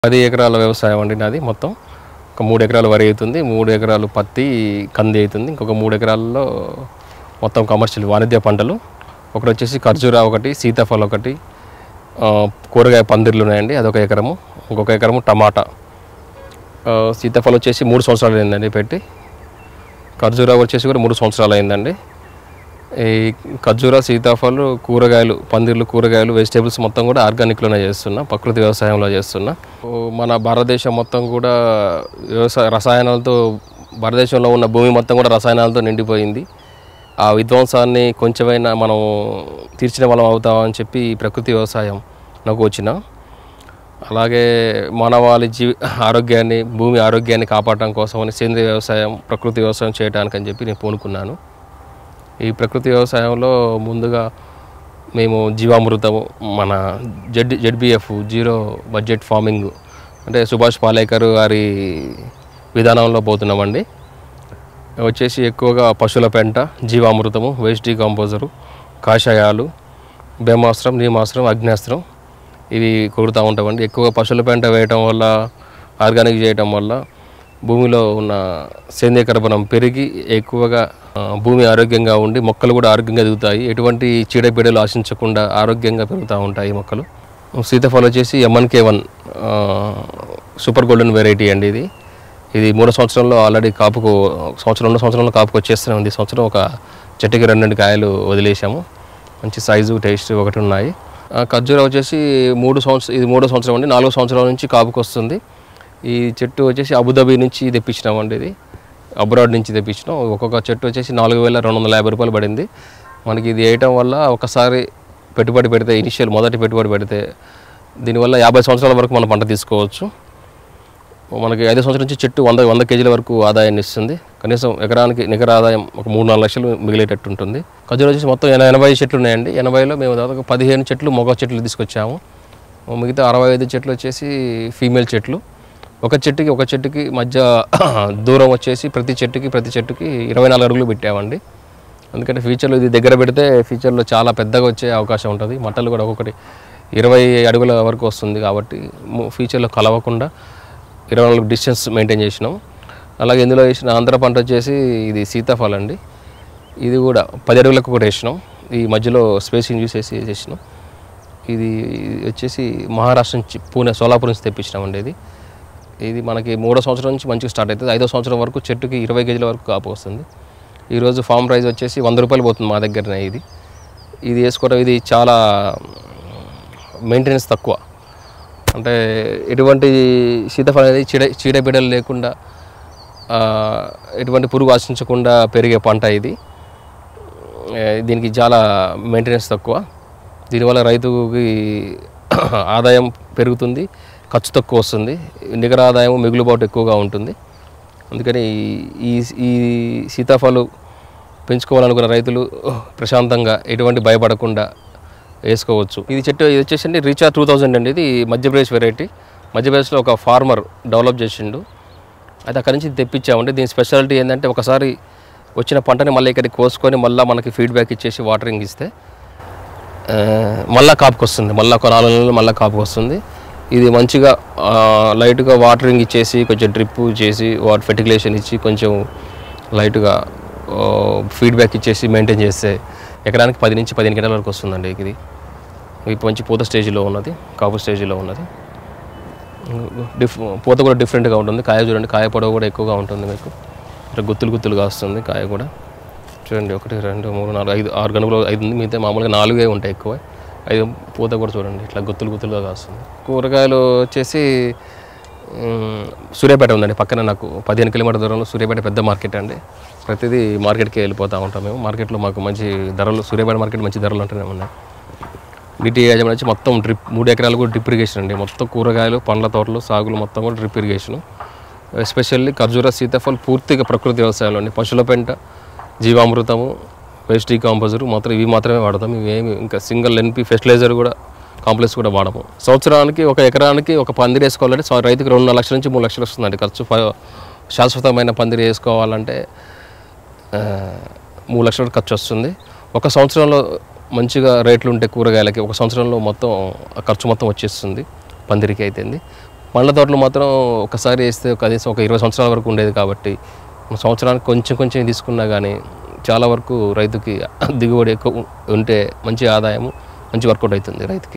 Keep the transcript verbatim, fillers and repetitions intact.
పది ఎకరాల వ్యవసాయం అండి నాది మొత్తం. ఒక మూడు ఎకరాలు వరి అవుతుంది, మూడు ఎకరాలు పత్తి కంది అవుతుంది, ఇంకొక మూడు ఎకరాల్లో మొత్తం కమర్షియల్ వాణిజ్య పంటలు. ఒకటి వచ్చేసి ఖర్జూరా ఒకటి, సీతాఫలం ఒకటి, కూరగాయ పందిర్లు ఉన్నాయండి, అదొక ఎకరము. ఇంకొక ఎకరము టమాటా. సీతాఫలం వచ్చేసి మూడు సంవత్సరాలు అయిందండి పెట్టి. ఖర్జూరా వచ్చేసి కూడా మూడు సంవత్సరాలు అయిందండి. ఈ ఖర్జూరా, సీతాఫలం, కూరగాయలు పందిర్లు, కూరగాయలు, వెజిటేబుల్స్ మొత్తం కూడా ఆర్గానిక్లోనే చేస్తున్నా, ప్రకృతి వ్యవసాయంలో చేస్తున్నా. మన భారతదేశం మొత్తం కూడా వ్యవసాయ రసాయనాలతో, భారతదేశంలో ఉన్న భూమి మొత్తం కూడా రసాయనాలతో నిండిపోయింది. ఆ విధ్వంసాన్ని కొంచెమైనా మనం తీర్చిన వాళ్ళం అవుతామని చెప్పి ప్రకృతి వ్యవసాయం నాకు వచ్చిన. అలాగే మానవాళి జీవి ఆరోగ్యాన్ని, భూమి ఆరోగ్యాన్ని కాపాడటం కోసమని సేంద్రీయ వ్యవసాయం, ప్రకృతి వ్యవసాయం చేయడానికని చెప్పి నేను పూనుకున్నాను. ఈ ప్రకృతి వ్యవసాయంలో ముందుగా మేము జీవామృతము, మన Z ZBF zero budget farming అంటే సుభాష్ పాలేకర్ గారి విధానంలో పోతున్నామండి. వచ్చేసి ఎక్కువగా పశువుల పెంట, జీవామృతము, వేస్ట్ డీకంపోజరు, కాషాయాలు, బ్రహ్మాస్త్రం, నీమాస్త్రం, అగ్నేస్త్రం ఇవి కొడుతూ ఉంటామండి. ఎక్కువగా పశువుల పెంట వేయటం వల్ల, ఆర్గానిక్ చేయటం వల్ల భూమిలో ఉన్న సేంద్రీయ కర్బనం పెరిగి ఎక్కువగా భూమి ఆరోగ్యంగా ఉండి మొక్కలు కూడా ఆరోగ్యంగా ఎదుగుతాయి. ఎటువంటి చీడపీడలు ఆశించకుండా ఆరోగ్యంగా పెరుగుతూ ఉంటాయి మొక్కలు. సీతాఫలం వచ్చేసి M N K one super golden variety అండి. ఇది ఇది మూడో సంవత్సరంలో ఆల్రెడీ కాపుకు, సంవత్సరం రెండో సంవత్సరంలో కాపుకు వచ్చేస్తూనే ఉంది. సంవత్సరం ఒక చెట్టుకి రెండు రెండు కాయలు వదిలేసాము. మంచి సైజు, టేస్ట్ ఒకటి ఉన్నాయి. ఖర్జూరా వచ్చేసి మూడు సంవత్సరం ఇది మూడో సంవత్సరం అండి. నాలుగో సంవత్సరం నుంచి కాపుకు వస్తుంది. ఈ చెట్టు వచ్చేసి అబుదాబి నుంచి తెప్పించినామండి. ఇది అబ్రాడ్ నుంచి తెప్పించినాం. ఒక్కొక్క చెట్టు వచ్చేసి నాలుగు వేల రెండు వందల యాభై రూపాయలు పడింది మనకి. ఇది వేయటం వల్ల ఒకసారి పెట్టుబడి పెడితే, ఇనిషియల్ మొదటి పెట్టుబడి పెడితే దీనివల్ల యాభై సంవత్సరాల వరకు మనం పంట తీసుకోవచ్చు. మనకి ఐదు సంవత్సరాల నుంచి చెట్టు వంద వంద కేజీల వరకు ఆదాయాన్ని ఇస్తుంది. కనీసం ఎకరానికి నికర ఆదాయం ఒక మూడు నాలుగు లక్షలు మిగిలేటట్టు ఉంటుంది. ఖర్జూరా వచ్చేసి మొత్తం ఎనభై చెట్లు ఉన్నాయండి. ఎనభైలో మేము దాదాపు పదిహేను చెట్లు మొగ చెట్లు తీసుకొచ్చాము. మిగతా అరవై ఐదు చెట్లు వచ్చేసి ఫీమేల్ చెట్లు. ఒక చెట్టుకి ఒక చెట్టుకి మధ్య దూరం వచ్చేసి ప్రతి చెట్టుకి ప్రతి చెట్టుకి ఇరవై నాలుగు అడుగులు పెట్టామండి. ఎందుకంటే ఫ్యూచర్లో ఇది దగ్గర పెడితే ఫ్యూచర్లో చాలా పెద్దగా వచ్చే అవకాశం ఉంటుంది. మట్టలు కూడా ఒక్కొక్కటి ఇరవై అడుగుల వరకు వస్తుంది. కాబట్టి ఫ్యూచర్లో కలవకుండా ఇరవై నాలుగు డిస్టెన్స్ మెయింటైన్ చేసినాం. అలాగే ఇందులో వేసిన ఆంధ్ర పంట వచ్చేసి ఇది సీతాఫలం అండి. ఇది కూడా పది అడుగులకు కూడా వేసినాం. ఈ మధ్యలో స్పేసింగ్ చూసేసి వేసేసినాం. ఇది వచ్చేసి మహారాష్ట్ర నుంచి, పూణే, సోలాపూర్ నుంచి తెప్పించినామండి. ఇది ఇది మనకి మూడో సంవత్సరం నుంచి మంచిగా స్టార్ట్ అవుతుంది. ఐదో సంవత్సరం వరకు చెట్టుకి ఇరవై కేజీల వరకు కాపు వస్తుంది. ఈరోజు ఫామ్ ప్రైస్ వచ్చేసి వంద రూపాయలు పోతుంది మా దగ్గరనే. ఇది ఇది వేసుకోవడం, ఇది చాలా మెయింటెనెన్స్ తక్కువ. అంటే ఎటువంటి సీతాఫలం అనేది చీడ చీడపీడలు లేకుండా, ఎటువంటి పురుగు ఆశించకుండా పెరిగే పంట ఇది. దీనికి చాలా మెయింటెనెన్స్ తక్కువ. దీనివల్ల రైతుకి ఆదాయం పెరుగుతుంది, ఖర్చు తక్కువ వస్తుంది, నికర ఆదాయం మిగులుబాటు ఎక్కువగా ఉంటుంది. అందుకని ఈ ఈ సీతాఫలం పెంచుకోవాలనుకున్న రైతులు ప్రశాంతంగా, ఎటువంటి భయపడకుండా వేసుకోవచ్చు. ఇది చెట్టు ఇది వచ్చేసండి రీచార్జ్ టూ థౌజండ్ అండి. ఇది మధ్యప్రదేశ్ వెరైటీ. మధ్యప్రదేశ్లో ఒక ఫార్మర్ డెవలప్ చేసిండు. అయితే అక్కడి నుంచి తెప్పించామండి. దీని స్పెషాలిటీ ఏంటంటే ఒకసారి వచ్చిన పంటని మళ్ళీ ఇక్కడికి కోసుకొని మళ్ళీ మనకి ఫీడ్బ్యాక్ ఇచ్చేసి వాటరింగ్ ఇస్తే మళ్ళీ కాపుకి వస్తుంది. మళ్ళీ ఒక నాలుగు నెలలు మళ్ళీ కాపుకి వస్తుంది. ఇది మంచిగా లైట్గా వాటరింగ్ ఇచ్చేసి, కొంచెం డ్రిప్ చేసి, వాటర్ ఫెర్టిలైజేషన్ ఇచ్చి, కొంచెం లైట్గా ఫీడ్బ్యాక్ ఇచ్చేసి మెయింటైన్ చేస్తే ఎకరానికి పది నుంచి పదిహేను గంటల వరకు వస్తుందండి. ఇది ఇప్పుడు మంచి పూత స్టేజ్లో ఉన్నది, కాపు స్టేజ్లో ఉన్నది. డిఫ్ పూత కూడా డిఫరెంట్గా ఉంటుంది. కాయ చూడండి, కాయ పొడవు కూడా ఎక్కువగా ఉంటుంది. మీకు ఇట్లా గుత్తులు గుత్తులుగా వస్తుంది కాయ కూడా. చూడండి, ఒకటి రెండు మూడు నాలుగు ఐదు ఆరు గనుగులు ఐదు ఉంది. మిగతా మామూలుగా నాలుగే ఉంటాయి ఎక్కువ. ఐదు పూత కూడా చూడండి ఇట్లా గుత్తులు గుత్తులుగా వస్తుంది. కూరగాయలు వచ్చేసి సూర్యాపేట ఉందండి పక్కన. నాకు పదిహేను కిలోమీటర్ దూరంలో సూర్యాపేట పెద్ద మార్కెట్ అండి. ప్రతిదీ మార్కెట్కి వెళ్ళిపోతూ ఉంటాం మేము. మార్కెట్లో మాకు మంచి ధరలు, సూర్యాపేట మార్కెట్ మంచి ధరలు ఉంటూనే ఉన్నాయి. నీటి యాజమాన్యం వచ్చి మొత్తం డ్రిప్, మూడు ఎకరాలు కూడా డ్రిప్ ఇరిగేషన్ అండి. మొత్తం కూరగాయలు, పండ్ల తోటలు, సాగులు మొత్తం కూడా డ్రిప్ ఇరిగేషను. ఎస్పెషల్లీ ఖర్జూరా, సీతాఫలం పూర్తిగా ప్రకృతి వ్యవసాయంలో అండి. పశువుల పెంట, జీవామృతము, వేస్ట్ డీకంపోజరు మాత్రం ఇవి మాత్రమే వాడతాం. ఇవేమి ఇంకా సింగిల్ ఎన్పి ఫెర్టిలైజర్ కూడా, కాంప్లెక్స్ కూడా వాడము. సంవత్సరానికి ఒక ఎకరానికి ఒక పందిరి వేసుకోవాలంటే రైతుకి రెండున్నర లక్షల నుంచి మూడు లక్షలు వస్తుందండి ఖర్చు. శాశ్వతమైన పందిరి వేసుకోవాలంటే మూడు లక్షల ఖర్చు వస్తుంది. ఒక సంవత్సరంలో మంచిగా రేట్లు ఉంటే కూరగాయలకి ఒక సంవత్సరంలో మొత్తం ఖర్చు మొత్తం వచ్చేస్తుంది పందిరికి అయితేంది. పండ్ల తోటలు మాత్రం ఒకసారి వేస్తే కనీసం ఒక ఇరవై సంవత్సరాల వరకు ఉండేది కాబట్టి సంవత్సరానికి కొంచెం కొంచెం తీసుకున్నా కానీ చాలా వరకు రైతుకి దిగుబడి ఎక్కువ ఉంటే మంచి ఆదాయము మంచి వర్కౌట్ అవుతుంది రైతుకి.